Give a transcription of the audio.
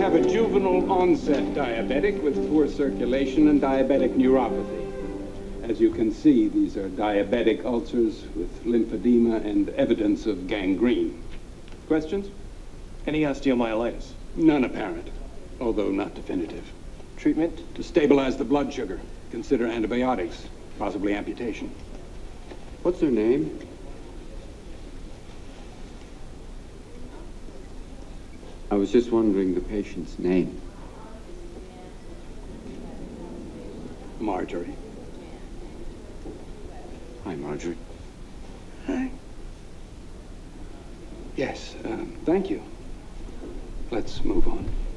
have a juvenile onset diabetic with poor circulation and diabetic neuropathy. As you can see, these are diabetic ulcers with lymphedema and evidence of gangrene. Questions? Any osteomyelitis? None apparent, although not definitive. Treatment? To stabilize the blood sugar, consider antibiotics, possibly amputation. What's her name? I was just wondering the patient's name. Marjorie. Hi, Marjorie. Hi. Yes, thank you. Let's move on.